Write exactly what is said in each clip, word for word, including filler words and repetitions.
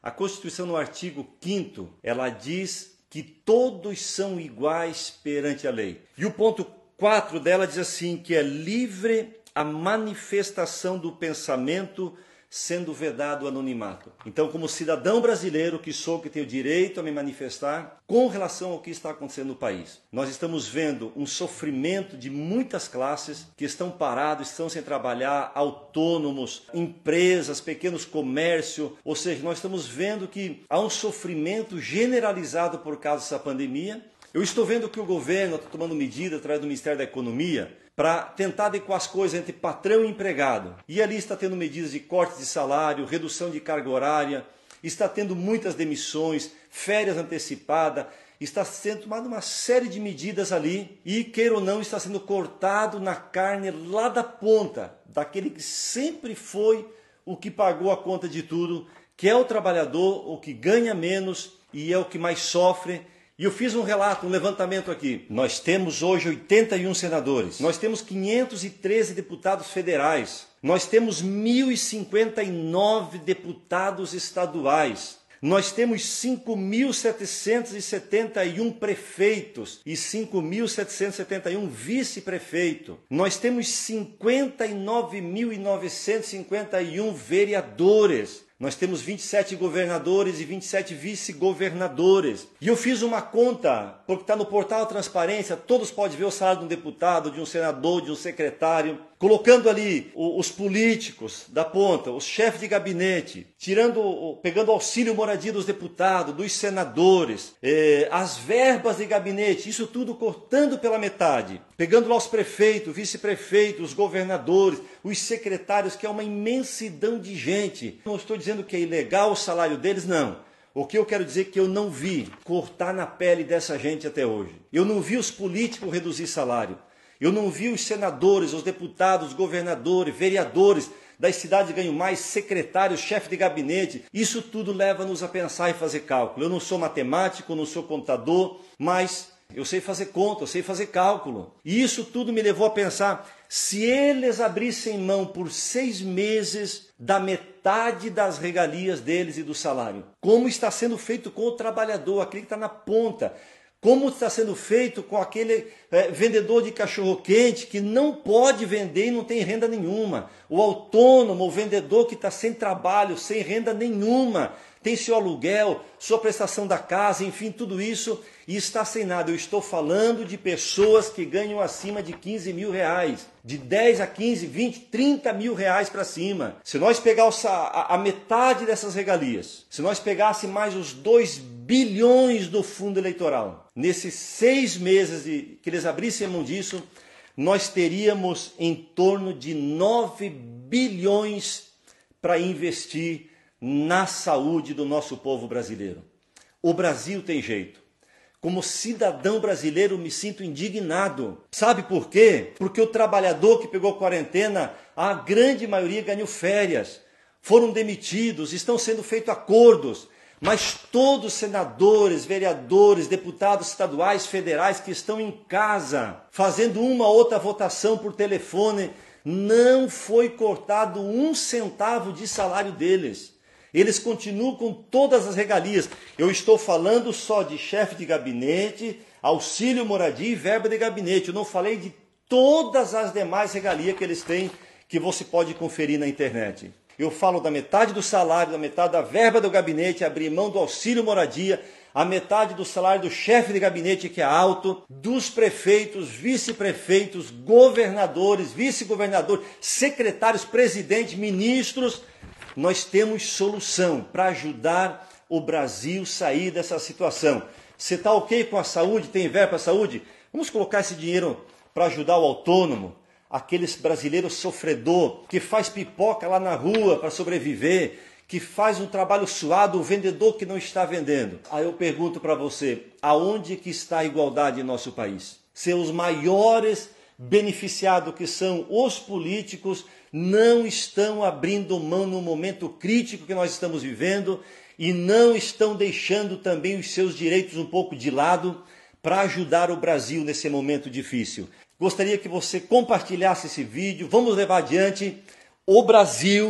A Constituição, no artigo quinto, ela diz que todos são iguais perante a lei. E o ponto quatro dela diz assim, que é livre a manifestação do pensamento, sendo vedado o anonimato. Então, como cidadão brasileiro que sou, que tenho direito a me manifestar com relação ao que está acontecendo no país, nós estamos vendo um sofrimento de muitas classes que estão parados, estão sem trabalhar, autônomos, empresas, pequenos comércio, ou seja, nós estamos vendo que há um sofrimento generalizado por causa dessa pandemia. Eu estou vendo que o governo está tomando medida através do Ministério da Economia para tentar adequar as coisas entre patrão e empregado. E ali está tendo medidas de corte de salário, redução de carga horária, está tendo muitas demissões, férias antecipadas, está sendo tomada uma série de medidas ali e, queira ou não, está sendo cortado na carne lá da ponta, daquele que sempre foi o que pagou a conta de tudo, que é o trabalhador, o que ganha menos e é o que mais sofre. E eu fiz um relato, um levantamento aqui. Nós temos hoje oitenta e um senadores. Nós temos quinhentos e treze deputados federais. Nós temos mil e cinquenta e nove deputados estaduais. Nós temos cinco mil setecentos e setenta e um prefeitos e cinco mil setecentos e setenta e um vice-prefeitos. Nós temos cinquenta e nove mil novecentos e cinquenta e um vereadores. Nós temos vinte e sete governadores e vinte e sete vice-governadores. E eu fiz uma conta, porque está no portal Transparência, todos podem ver o salário de um deputado, de um senador, de um secretário, colocando ali os políticos da ponta, os chefes de gabinete, tirando, pegando o auxílio moradia dos deputados, dos senadores, eh, as verbas de gabinete, isso tudo cortando pela metade, pegando lá os prefeitos, vice-prefeitos, os governadores, os secretários, que é uma imensidão de gente. Não estou dizendo que é ilegal o salário deles, não. O que eu quero dizer é que eu não vi cortar na pele dessa gente até hoje. Eu não vi os políticos reduzir salário. Eu não vi os senadores, os deputados, os governadores, vereadores das cidades ganham mais, secretários, chefe de gabinete. Isso tudo leva-nos a pensar e fazer cálculo. Eu não sou matemático, não sou contador, mas eu sei fazer conta, eu sei fazer cálculo. E isso tudo me levou a pensar, se eles abrissem mão por seis meses da metade das regalias deles e do salário, como está sendo feito com o trabalhador, aquele que está na ponta, como está sendo feito com aquele é, vendedor de cachorro-quente que não pode vender e não tem renda nenhuma. O autônomo, o vendedor que está sem trabalho, sem renda nenhuma, tem seu aluguel, sua prestação da casa, enfim, tudo isso, e está sem nada. Eu estou falando de pessoas que ganham acima de quinze mil reais, de dez a quinze, vinte, trinta mil reais para cima. Se nós pegarmos a, a metade dessas regalias, se nós pegássemos mais os dois bilhões do fundo eleitoral, nesses seis meses de, que eles abrissem mão disso, nós teríamos em torno de nove bilhões para investir na saúde do nosso povo brasileiro. O Brasil tem jeito. Como cidadão brasileiro, me sinto indignado. Sabe por quê? Porque o trabalhador que pegou quarentena, a grande maioria ganhou férias, foram demitidos, estão sendo feitos acordos. Mas todos os senadores, vereadores, deputados estaduais, federais que estão em casa, fazendo uma ou outra votação por telefone, não foi cortado um centavo de salário deles. Eles continuam com todas as regalias. Eu estou falando só de chefe de gabinete, auxílio moradia e verba de gabinete. Eu não falei de todas as demais regalias que eles têm, que você pode conferir na internet. Eu falo da metade do salário, da metade da verba do gabinete, abrir mão do auxílio moradia, a metade do salário do chefe de gabinete, que é alto, dos prefeitos, vice-prefeitos, governadores, vice-governadores, secretários, presidentes, ministros. Nós temos solução para ajudar o Brasil a sair dessa situação. Você está ok com a saúde? Tem verba para a saúde? Vamos colocar esse dinheiro para ajudar o autônomo, aqueles brasileiros sofredor, que faz pipoca lá na rua para sobreviver, que faz um trabalho suado, o vendedor que não está vendendo. Aí eu pergunto para você, aonde que está a igualdade em nosso país? Se os maiores beneficiados, que são os políticos, não estão abrindo mão no momento crítico que nós estamos vivendo e não estão deixando também os seus direitos um pouco de lado para ajudar o Brasil nesse momento difícil. Gostaria que você compartilhasse esse vídeo, vamos levar adiante. O Brasil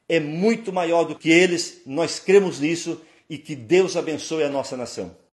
é muito maior do que eles. Nós cremos nisso e que Deus abençoe a nossa nação.